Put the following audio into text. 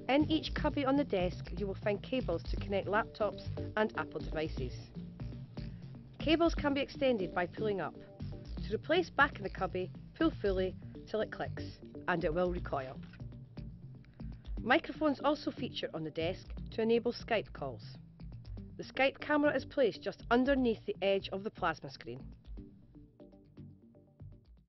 In each cubby on the desk, you will find cables to connect laptops and Apple devices. Cables can be extended by pulling up. To replace back in the cubby, pull fully till it clicks, and it will recoil. Microphones also feature on the desk to enable Skype calls. The Skype camera is placed just underneath the edge of the plasma screen.